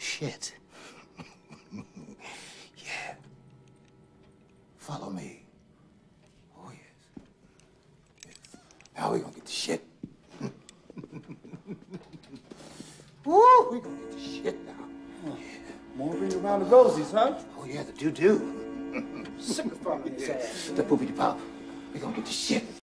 shit. Yeah. Follow me. Oh, yes. Yes. Now we're gonna get the shit. Woo! We're gonna get the shit now. Yeah. More ring around the rosies, huh? Oh, yeah, the doo-doo. Sick of following his ass. The poopy-de-pop. We're gonna get the shit.